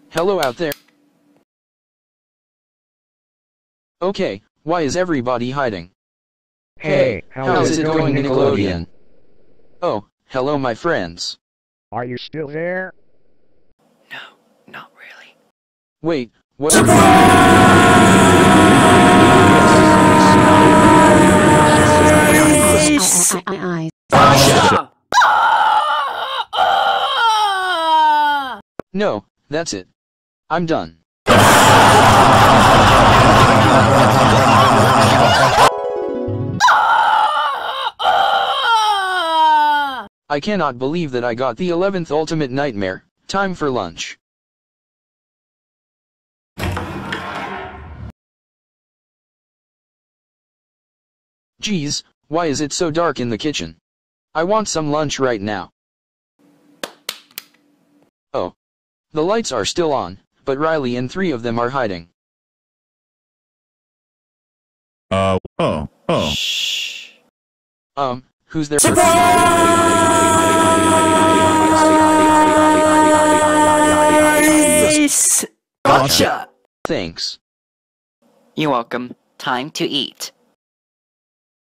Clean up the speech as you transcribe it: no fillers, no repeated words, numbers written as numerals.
Hello out there. Okay, why is everybody hiding? Hey, how's it going, Nickelodeon? Oh, hello my friends. Are you still there? No, not really. Wait, what? No, that's it. I'm done. I cannot believe that I got the 11th ultimate nightmare. Time for lunch. Geez, why is it so dark in the kitchen? I want some lunch right now. Oh. The lights are still on, but Riley and 3 of them are hiding. Shh. Who's there? Gotcha! Thanks. You're welcome. Time to eat.